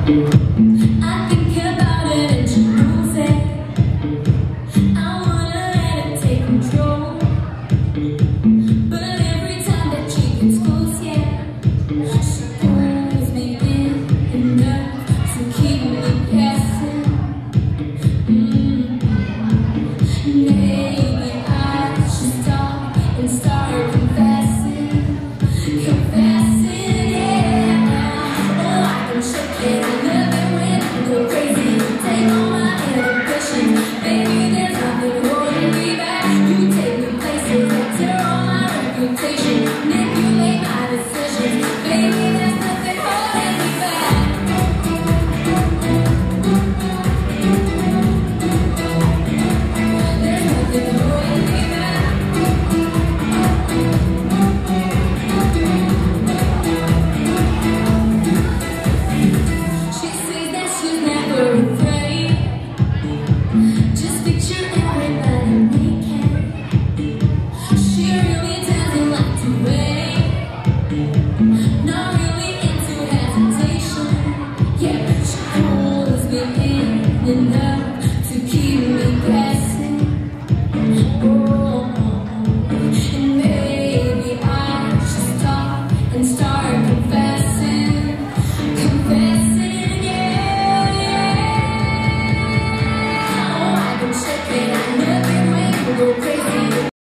I think about it and she moves it. I wanna let it take control, but every time that she gets close, yeah, she pulls me in enough to keep me guessing. Maybe I should stop and start confessing, yeah. Oh, I've been shaking.